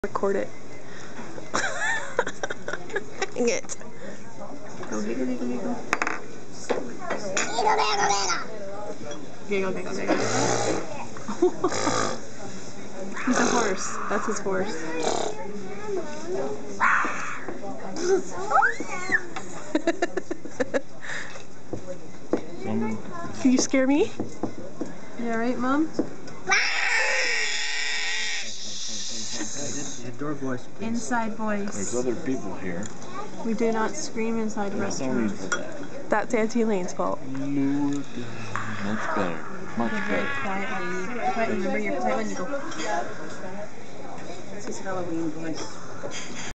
Record it. Dang it. Go giggle, giggle, giggle. Giggle, giggle, giggle. He's a horse. That's his horse. Can you scare me? You alright, Mom? Indoor voice, please. Inside voice. There's other people here. We do not scream inside restaurants. That's Auntie Elaine's fault. Much better. Much Very better. quietly. Remember, you're quiet when you go. This is Halloween voice.